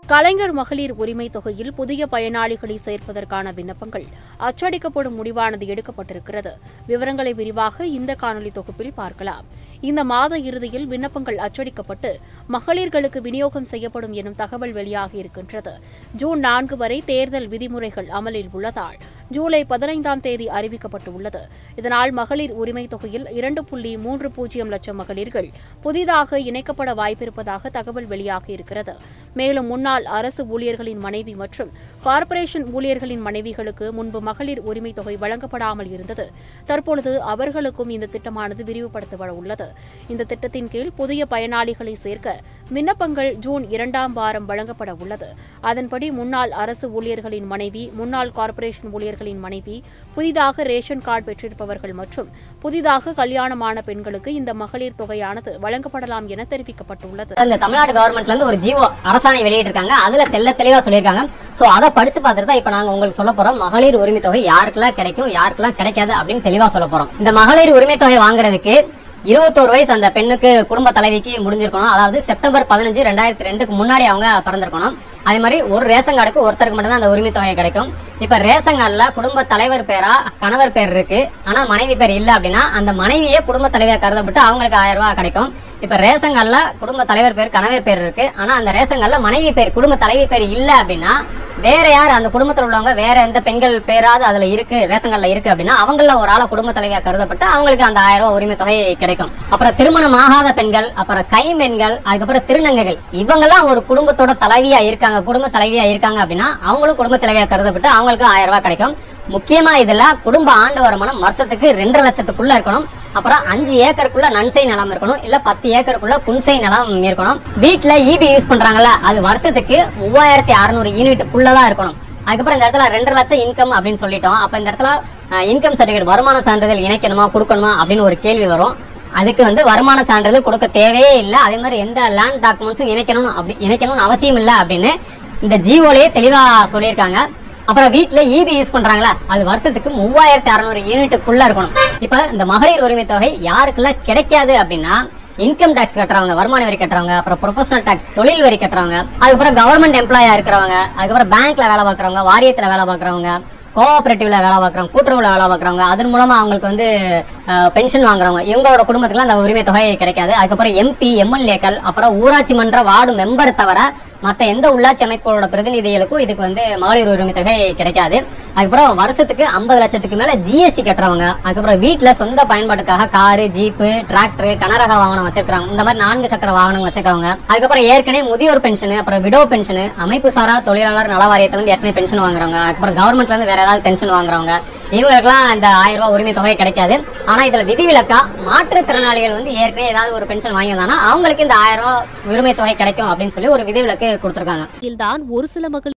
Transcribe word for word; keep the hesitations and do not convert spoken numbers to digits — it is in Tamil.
கலைஞர் மகளிர் உரிமை தொகையில் புதிய பயனாளிகளை சேர்ப்பதற்கான விண்ணப்பங்கள் அச்சடிக்கப்படும் முடிவானது எடுக்கப்பட்டிருக்கிறது. விவரங்களை விரிவாக இந்த காணொலி தொகுப்பில் பார்க்கலாம். இந்த மாத இறுதியில் விண்ணப்பங்கள் அச்சடிக்கப்பட்டு மகளிர்களுக்கு விநியோகம் செய்யப்படும் எனும் தகவல் வெளியாகியிருக்கின்றது. ஜூன் நான்கு வரை தேர்தல் விதிமுறைகள் அமலில் உள்ளதால் ஜூலை பதினைந்தாம் தேதி அறிவிக்கப்பட்டுள்ளது. இதனால் மகளிர் உரிமை தொகையில் இரண்டு புள்ளி மூன்று பூஜ்ஜியம் லட்சம் மகளிர்கள் புதிதாக இணைக்கப்பட வாய்ப்பிருப்பதாக தகவல் வெளியாகியிருக்கிறது. மேலும் முன்னாள் அரசு ஊழியர்களின் மனைவி மற்றும் கார்ப்பரேஷன் ஊழியர்களின் மனைவிகளுக்கு முன்பு மகளிர் உரிமை தொகை வழங்கப்படாமல் இருந்தது. தற்பொழுது அவர்களுக்கும் இந்த திட்டமானது விரிவுபடுத்தப்பட உள்ளது. இந்த திட்டத்தின் கீழ் புதிய பயனாளிகளை சேர்க்க விண்ணப்பங்கள் ஜூன் இரண்டாம் வாரம் வழங்கப்பட உள்ளது. அதன்படி முன்னாள் அரசு ஊழியர்களின் மனைவி, முன்னாள் கார்ப்பரேஷன் ஊழியர்களின் மனைவி, புதிதாக ரேஷன் கார்டு பெற்றிருப்பவர்கள் மற்றும் புதிதாக கல்யாணமான பெண்களுக்கு இந்த மகளிர் தொகையானது வழங்கப்படலாம் என தெரிவிக்கப்பட்டுள்ளது. தமிழ்நாடு கவர்மெண்ட்ல இருந்து ஒரு ஜிஓ அரசாணை வெளியிட்டிருக்காங்க. அதுல தெல்ல தெளிவா சொல்லியிருக்காங்க. சோ அதை படிச்சு பார்த்துட்டு தான் இப்ப நாங்க உங்களுக்கு சொல்ல போறோம் மகளிர் உரிமை தொகை யாருக்கெல்லாம் கிடைக்கும், யாருக்கெல்லாம் கிடைக்காது அப்படின்னு தெளிவா சொல்ல போறோம். இந்த மகளிர் உரிமை தொகை வாங்குறதுக்கு இருபத்தோரு வயசு அந்த பெண்ணுக்கு குடும்ப தலைவிக்கு முடிஞ்சிருக்கணும். அதாவது செப்டம்பர் பதினஞ்சு ரெண்டாயிரத்தி ரெண்டுக்கு முன்னாடி அவங்க பிறந்திருக்கணும். அதே மாதிரி ஒரு ரேஷன் கார்டுக்கு ஒருத்தருக்கு மட்டும் தான் அந்த உரிமை தொகை கிடைக்கும். இப்ப ரேஷன் கார்டுல குடும்ப தலைவர் பேரா கணவர் பேர் இருக்கு, ஆனா மனைவி பேர் இல்ல அப்படின்னா அந்த மனைவியே குடும்ப தலைவியா கருதப்பட்டு அவங்களுக்கு ஆயிரம் ரூபாய் கிடைக்கும். இப்ப ரேஷன் கார்டுல குடும்ப தலைவர் பேர் கணவர் பேர் இருக்கு, ஆனா அந்த ரேஷன் கார்டுல மனைவி பேர் குடும்ப தலைவி பேர் இல்ல அப்படின்னா வேற யார் அந்த குடும்பத்தில் உள்ளவங்க வேற எந்த பெண்கள் பேராது அதுல இருக்கு ரேஷன் கார்டுல இருக்கு அப்படின்னா அவங்கள ஒரு ஆளை குடும்ப தலைவியா கருதப்பட்டு அவங்களுக்கு அந்த ஆயிரம் ரூபாய் உரிமை தொகை கிடைக்கும். அப்புறம் திருமணம் ஆகாத பெண்கள், அப்புறம் கைம்பெண்கள், அதுக்கப்புறம் திருநங்கைகள் இவங்கெல்லாம் ஒரு குடும்பத்தோட தலைவியா இருக்காங்க குடும்ப தலைவியா இருக்காங்க அப்படின்னா அவங்களும் குடும்ப தலைவியா கருதப்பட்டு அவங்களுக்கு ஆயிரம் ரூபாய் கிடைக்கும். முக்கியமா இதுல குடும்ப ஆண்டு வருமானம் வருஷத்துக்கு ரெண்டரை லட்சத்துக்குள்ள இருக்கணும். அப்புறம் அஞ்சு ஏக்கருக்குள்ள நன்சை நிலம் இருக்கணும், இல்ல பத்து ஏக்கருக்குள்ள புன்சை நிலம் இருக்கணும். வீட்டுல ஈபி யூஸ் பண்றாங்கல்ல அது வருஷத்துக்கு மூவாயிரத்தி அறுநூறு யூனிட்டுக்குள்ளதான் இருக்கணும். அதுக்கப்புறம் இந்த இடத்துல ரெண்டரை லட்சம் இன்கம் அப்படின்னு சொல்லிட்டோம். அப்ப இந்த இடத்துல இன்கம் சர்டிபிகேட் வருமான சான்றிதழ் இணைக்கணுமா கொடுக்கணுமா அப்படின்னு ஒரு கேள்வி வரும். அதுக்கு வந்து வருமான சான்றிதழ் கொடுக்க தேவையே இல்லை. அதே மாதிரி எந்த லேண்ட் டாக்குமெண்ட்ஸும் இணைக்கணும் அப்படி இணைக்கணும்னு அவசியம் இல்லை அப்படின்னு இந்த ஜிஓலயே தெளிவா சொல்லியிருக்காங்க. அப்புறம் வீட்டுல ஈபி யூஸ் பண்றாங்களா அது வருஷத்துக்கு மூவாயிரத்தி அறுநூறு யூனிட்டுக்குள்ள இருக்கணும். இப்ப இந்த மகளிர் உரிமை தொகை யாருக்கெல்லாம் கிடைக்காது அப்படின்னா இன்கம் டாக்ஸ் கட்டுறவங்க, வருமான வரி கட்டுறவங்க, அப்புறம் ப்ரொஃபஷனல் டாக்ஸ் தொழில் வரி கட்டுறவங்க, அதுக்கப்புறம் கவர்மெண்ட் எம்ப்ளாயா இருக்கிறவங்க, அதுக்கப்புறம் பேங்க்ல வேலை பார்க்கறவங்க, வாரியத்துல வேலை பார்க்கறவங்க, கோஆபரேட்டிவ்ல வேலை பார்க்குறவங்க, கூட்டுறவுல வேலை பார்க்குறவங்க, அதன் மூலமா அவங்களுக்கு வந்து பென்ஷன் வாங்குறவங்க இவங்களோட குடும்பத்துக்குலாம் அந்த உரிமை தொகை கிடைக்காது. அதுக்கப்புறம் எம்பி, எம்எல்ஏக்கள், அப்புறம் ஊராட்சி மன்ற வார்டு மெம்பர் தவிர மற்ற எந்த உள்ளாட்சி அமைப்புகளோட பிரதிநிதிகளுக்கும் இதுக்கு வந்து மகளிர் உரிமை தொகை கிடைக்காது. அதுக்கப்புறம் வருஷத்துக்கு ஐம்பது லட்சத்துக்கு மேல ஜிஎஸ்டி கட்டுறவங்க, அதுக்கப்புறம் வீட்டுல சொந்த பயன்பாட்டுக்காக காரு, ஜீப்பு, டிராக்டர், கனரக வாகனம் வச்சிருக்காங்க, இந்த மாதிரி நான்கு சக்கர வாகனம் வச்சிருக்காங்க. அதுக்கப்புறம் ஏற்கனவே முதியோர் பென்ஷன், அப்புறம் விடோ பென்ஷன், அமைப்பு சாரா தொழிலாளர் நல வாரியத்துல இருந்து ஏற்கனவே பென்ஷன் வாங்குறவங்க, அதுக்கப்புறம் கவர்மெண்ட்ல இருந்து வேற ஏதாவது பென்ஷன் வாங்குறவங்க இவங்களுக்குலாம் இந்த ஆயிரம் ரூபாய் உரிமை தொகை கிடைக்காது. ஆனா இதுல விதிவிலக்கா மாற்றுத்திறனாளிகள் வந்து ஏற்கனவே ஏதாவது ஒரு பென்ஷன் வாங்கியிருந்தாங்கன்னா அவங்களுக்கு இந்த ஆயிரம் ரூபாய் உரிமை தொகை கிடைக்கும் அப்படின்னு சொல்லி ஒரு விதிவிலக்கு கொடுத்திருக்காங்க. ஒரு சில மக்கள்